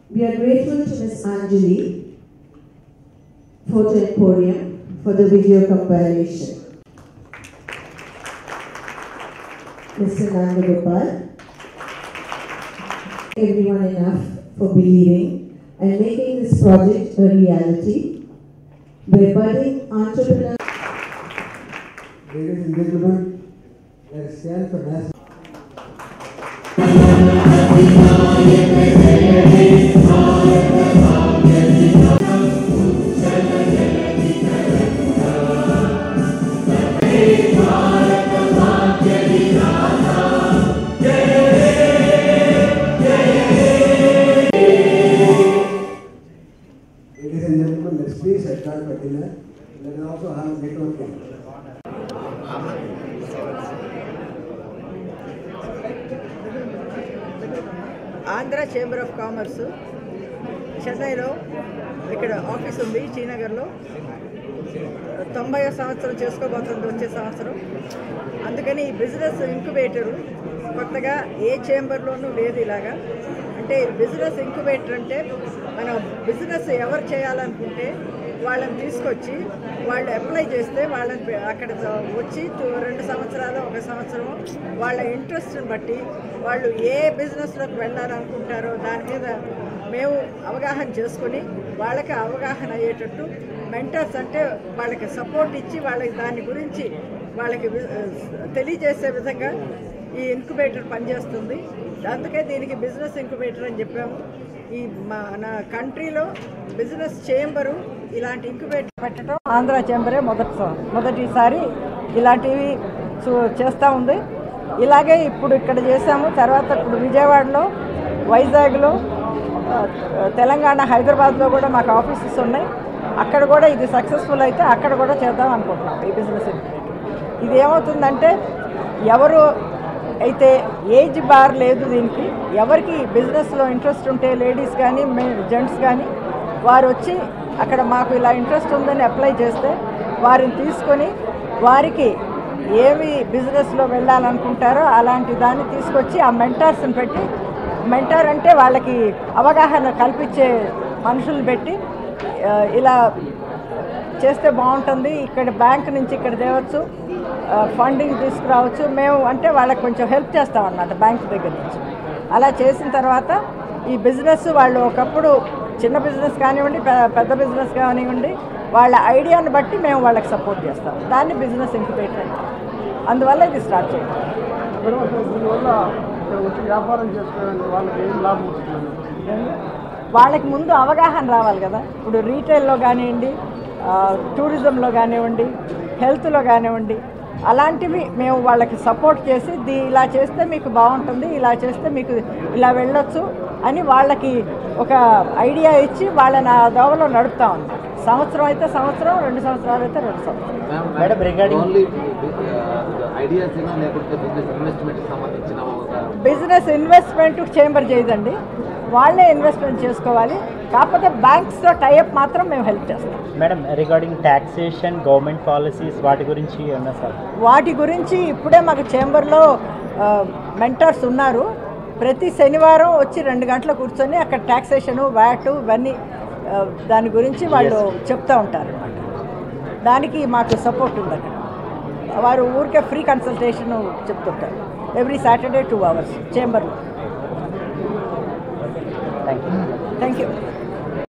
We are grateful to Ms. Anjali, Photo Emporium, for the video compilation. Mr. Nandagopal, everyone enough for believing and making this project a reality. We're budding entrepreneurs. Ladies and gentlemen, let's stand for national. Ladies and gentlemen, let's please adjourn for dinner. Let us also have a networking. Andhra chamber of commerce చెన్నైలో ఇక్కడ office ఉంది, శ్రీనగర్లో 90వ సంవత్సరం చేసుకోబోతుంది వచ్చే సంవత్సరం. అందుకని ఈ business ఇంక్యుబేటరు కొత్తగా ఏ చేంబర్లోనూ లేదు ఇలాగా. అంటే బిజినెస్ ఇంక్యుబేటర్ అంటే మనం బిజినెస్ ఎవరు చేయాలనుకుంటే వాళ్ళని తీసుకొచ్చి వాళ్ళు అప్లై చేస్తే వాళ్ళని అక్కడ వచ్చి 2 సంవత్సరాలు 1 సంవత్సరం వాళ్ళ ఇంట్రెస్ట్ని బట్టి వాళ్ళు ఏ బిజినెస్లోకి వెళ్ళాలనుకుంటారో దాని మీద మేము అవగాహన చేసుకొని వాళ్ళకి అవగాహన అయ్యేటట్టు మెంటర్స్ అంటే వాళ్ళకి సపోర్ట్ ఇచ్చి వాళ్ళకి దాని గురించి వాళ్ళకి తెలియజేసే విధంగా ఈ ఇంక్యుబేటర్ పనిచేస్తుంది. అందుకే దీనికి బిజినెస్ ఇంక్యుబేటర్ అని చెప్పాము. ఈ మన కంట్రీలో బిజినెస్ చేంబరు ఇలాంటి ఇంక్యుబేటర్ పెట్టడం ఆంధ్ర చేంబరే మొదటిసారి ఇలాంటివి చేస్తూ ఉంది. ఇలాగే ఇప్పుడు ఇక్కడ చేసాము. తర్వాత ఇప్పుడు విజయవాడలో, వైజాగ్లో, తెలంగాణ, హైదరాబాద్లో కూడా మాకు ఆఫీసెస్ ఉన్నాయి. అక్కడ కూడా ఇది సక్సెస్ఫుల్ అయితే అక్కడ కూడా చేద్దాం అనుకుంటున్నాం ఈ బిజినెస్ ఇంక్యుబేటర్. ఇది ఏమవుతుందంటే ఎవరు అయితే ఏజ్ బార్ లేదు దీనికి, ఎవరికి బిజినెస్లో ఇంట్రెస్ట్ ఉంటే లేడీస్ కానీ జెంట్స్ కానీ వారు వచ్చి అక్కడ మాకు ఇలా ఇంట్రెస్ట్ ఉందని అప్లై చేస్తే వారిని తీసుకొని వారికి ఏమి బిజినెస్లో వెళ్ళాలనుకుంటారో అలాంటి దాన్ని తీసుకొచ్చి ఆ మెంటార్స్ని పెట్టి, మెంటార్ అంటే వాళ్ళకి అవగాహన కల్పించే మనుషులు పెట్టి ఇలా చేస్తే బాగుంటుంది, ఇక్కడ బ్యాంక్ నుంచి ఇక్కడ తేవచ్చు, ఫండింగ్ తీసుకురావచ్చు మేము అంటే వాళ్ళకి కొంచెం హెల్ప్ చేస్తామన్నమాట బ్యాంక్ దగ్గర నుంచి. అలా చేసిన తర్వాత ఈ బిజినెస్ వాళ్ళు ఒకప్పుడు చిన్న బిజినెస్ కానివ్వండి, పెద్ద బిజినెస్ కానివ్వండి, వాళ్ళ ఐడియాని బట్టి మేము వాళ్ళకి సపోర్ట్ చేస్తాం. దాన్ని బిజినెస్ ఇంక్యుబేటర్ అంటాం. అందువల్ల ఇది స్టార్ట్ చేయాలి. వాళ్ళకి ముందు అవగాహన రావాలి కదా. ఇప్పుడు రీటైల్లో కానివ్వండి, టూరిజంలో కానివ్వండి, హెల్త్లో కానివ్వండి, అలాంటివి మేము వాళ్ళకి సపోర్ట్ చేసి ఇలా చేస్తే మీకు బాగుంటుంది, ఇలా చేస్తే మీకు ఇలా వెళ్ళొచ్చు అని వాళ్ళకి ఒక ఐడియా ఇచ్చి వాళ్ళని ఆ దోవలో నడుపుతా ఉన్నాం. సంవత్సరం అయితే సంవత్సరం, 2 సంవత్సరాలు అయితే 2 సంవత్సరాలు. బిజినెస్ ఇన్వెస్ట్మెంట్ చేంబర్ చేయదండి, వాళ్ళే ఇన్వెస్ట్మెంట్ చేసుకోవాలి. కాకపోతే బ్యాంక్స్తో టైఅప్ మాత్రం మేము హెల్ప్ చేస్తాం. Madam, regarding taxation, government policies వాటి గురించి ఏమన్నా సార్? వాటి గురించి ఇప్పుడే మాకు చేంబర్లో మెంటర్స్ ఉన్నారు. ప్రతి శనివారం వచ్చి 2 గంటలు కూర్చొని అక్కడ ట్యాక్సేషను, వ్యాట్ ఇవన్నీ దాని గురించి వాళ్ళు చెప్తూ ఉంటారు అన్నమాట. దానికి మాకు సపోర్ట్ ఉంది అక్కడ. వారు ఊరికే ఫ్రీ కన్సల్టేషన్ చెప్తుంటారు ఎవ్రీ సాటర్డే 2 hours చేంబర్లో. Thank you. Thank you.